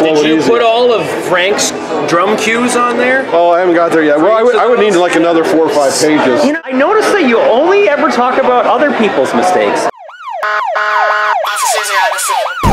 Did you put all of Frank's drum cues on there? Oh, I haven't got there yet. Well, I would need like another 4 or 5 pages. You know, I noticed that you only ever talk about other people's mistakes. Officers are on the scene.